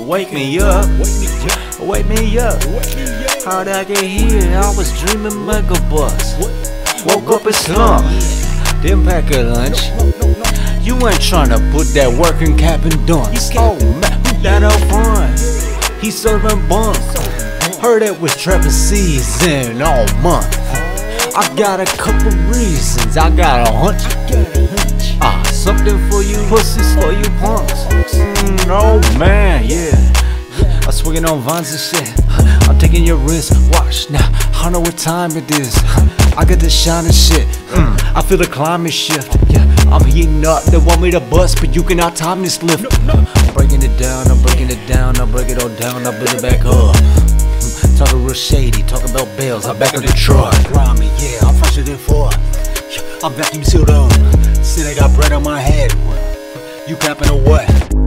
wake me up, wake me up. How'd I get here? I was dreaming mega bus. Woke up and slumped, didn't pack a lunch. You ain't tryna put that working cap in dunks. Oh man, who that up front? He serving BUNK. Heard it was trapping season all month. I got a couple reasons, I got a hunch. Something for you pussies, for you punks. Oh man, yeah. I'm swinging on vines and shit. I'm taking your wrist, watch now. I know what time it is. I got the shine and shit. I feel the climate shift. Yeah, I'm heating up. They want me to bust, but you cannot time this lift. I'm breaking it down, I'm breaking it down, I break it all down, I build it back up. Talking real shady, talking about bells, I'm back in the truck. Grimy, yeah, I'm fresher than fuck. I'm vacuum sealed up. Said I got bread on my head. You capping or what?